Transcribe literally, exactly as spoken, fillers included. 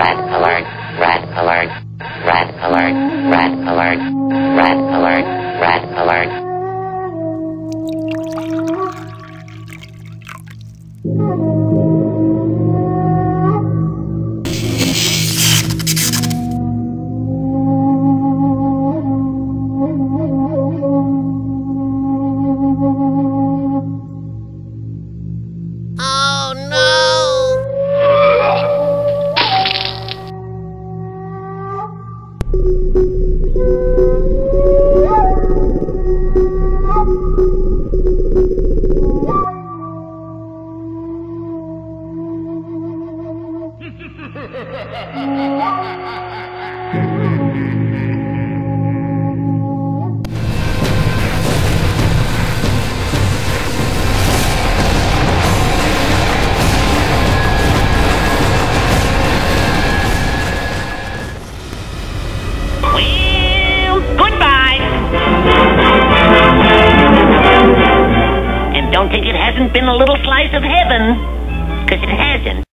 red alert, red alert, red alert, red alert, red alert, red alert. Oh no! Well, goodbye. And don't think it hasn't been a little slice of heaven, 'cause it hasn't.